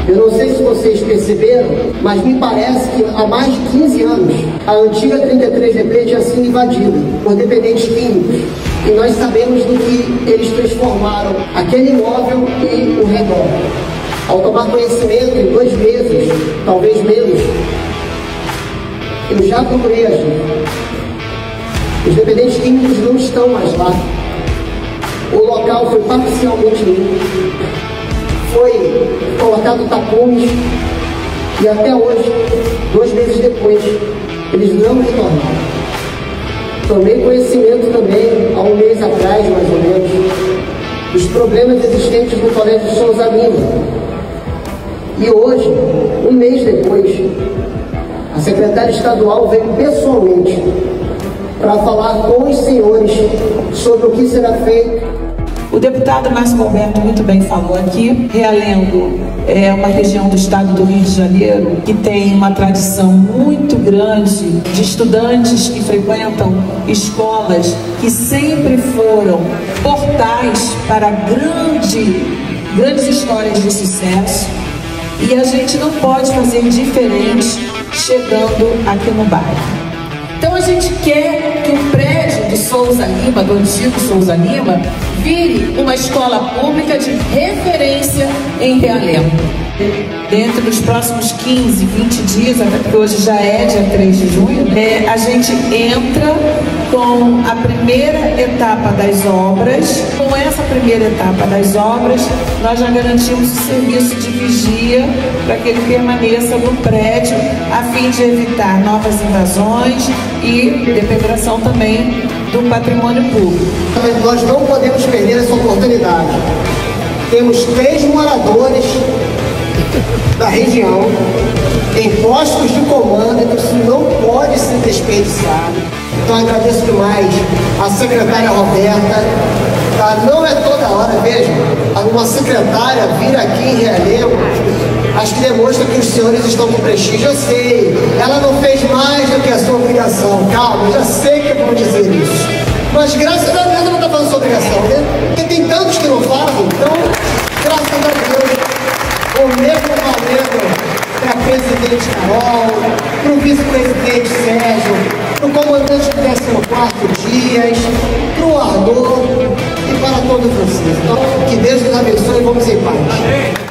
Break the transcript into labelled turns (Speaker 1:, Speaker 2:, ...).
Speaker 1: Eu não sei se vocês perceberam, mas me parece que há mais de 15 anos a antiga 33DP tinha sido invadida por dependentes químicos. E nós sabemos do que eles transformaram aquele imóvel e o redor. Ao tomar conhecimento, em 2 meses, talvez menos, eu já procurei ajuda. Os dependentes químicos não estão mais lá. O local foi parcialmente limpo. Foi colocado tapumes e até hoje, 2 meses depois, eles não retornaram. Tomei conhecimento também, há um mês atrás, mais ou menos, dos problemas existentes no Colégio Souza Lima. E hoje, um mês depois, a secretária estadual veio pessoalmente para falar com os senhores sobre o que será feito.
Speaker 2: O deputado Márcio Alberto muito bem falou aqui. Realengo é uma região do estado do Rio de Janeiro que tem uma tradição muito grande de estudantes que frequentam escolas que sempre foram portais para grandes histórias de sucesso. E a gente não pode fazer diferente chegando aqui no bairro. Então a gente quer que o prédio do Souza Lima, do antigo Souza Lima, vire uma escola pública de referência em Realengo. Dentro dos próximos 15, 20 dias, até porque hoje já é dia 3 de junho, a gente entra com a primeira etapa das obras. Com essa primeira etapa das obras, nós já garantimos o serviço de vigia para que ele permaneça no prédio, a fim de evitar novas invasões e depredação também do patrimônio público.
Speaker 1: Nós não podemos perder essa oportunidade. Temos 3 moradores da região em postos de comando, então isso não pode ser desperdiçado. Então agradeço demais a secretária Roberta. Tá? Não é toda hora, veja, uma secretária vir aqui em Realengo, acho que demonstra que os senhores estão com prestígio. Eu sei, ela não fez mais do que a sua obrigação. Calma, eu já sei que vão dizer isso. Mas graças a Deus ela não está fazendo sua obrigação, né? Porque tem tantos que não fazem. Então, graças a Deus, o mesmo valendo para a presidente Carol, para o vice-presidente Sérgio, para o comandante do 14º Dias, para o Ardor e para todos vocês. Então, que Deus nos abençoe e vamos em paz.